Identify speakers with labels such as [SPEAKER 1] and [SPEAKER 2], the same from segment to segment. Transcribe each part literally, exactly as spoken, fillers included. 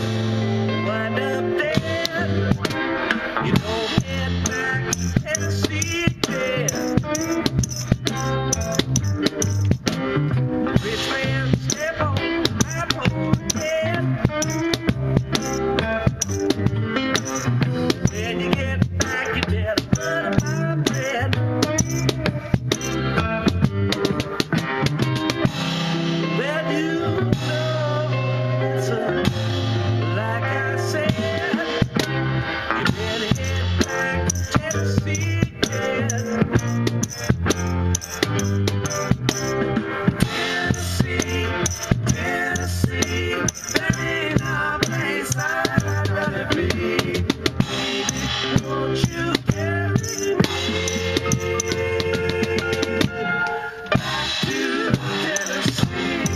[SPEAKER 1] wind up dead. You don't head back to Tennessee again. Rich man step on my poor head. When you get back, you tell a butter my bread. Well, you know it's a, like I said, you better head back to Tennessee again. Tennessee, Tennessee, there ain't no place I'd rather be. Baby, won't you carry me back to Tennessee?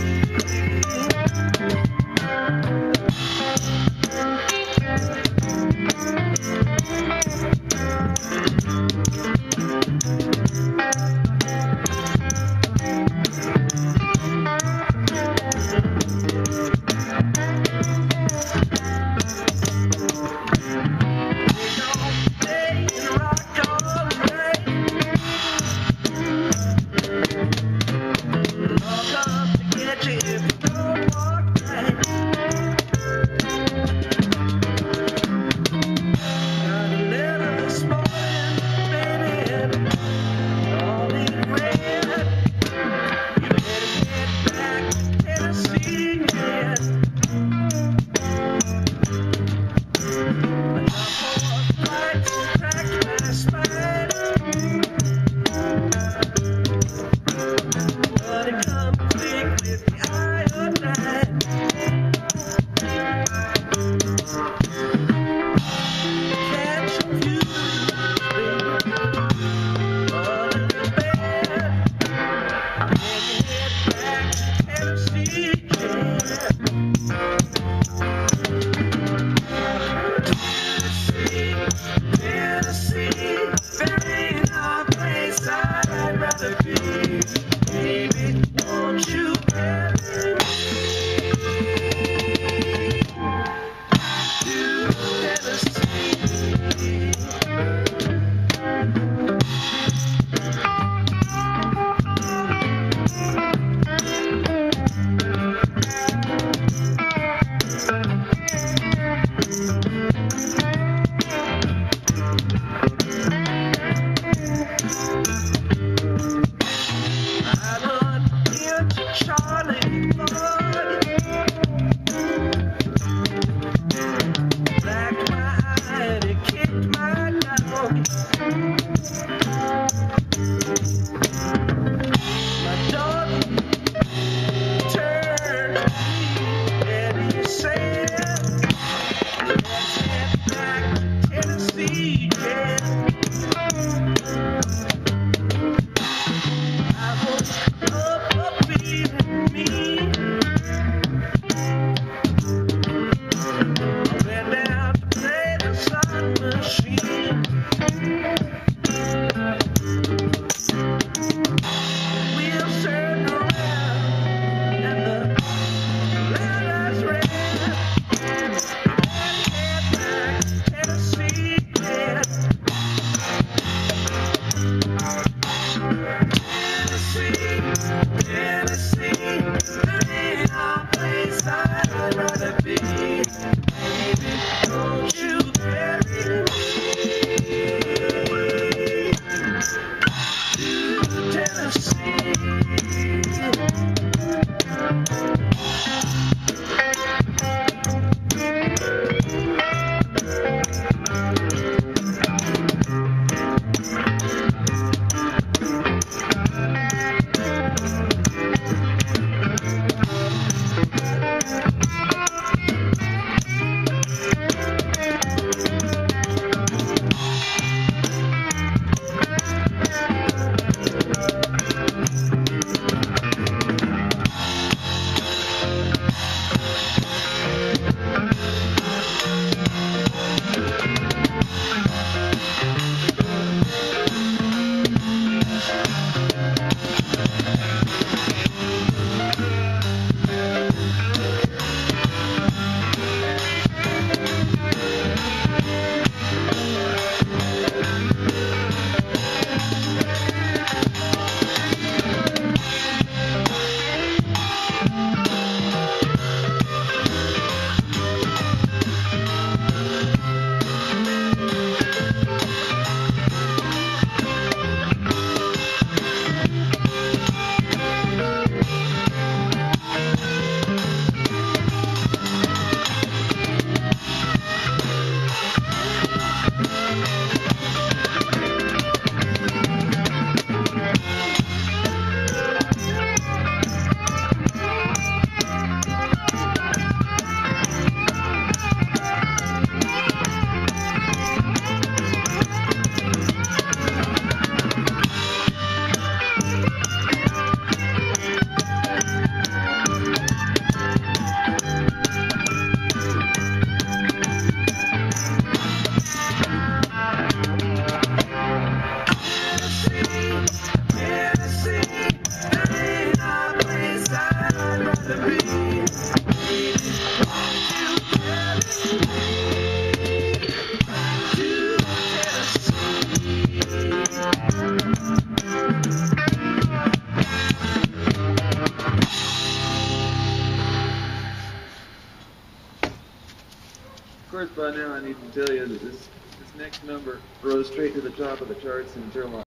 [SPEAKER 2] Of course, by now I need to tell you that this this next number rose straight to the top of the charts in Germany.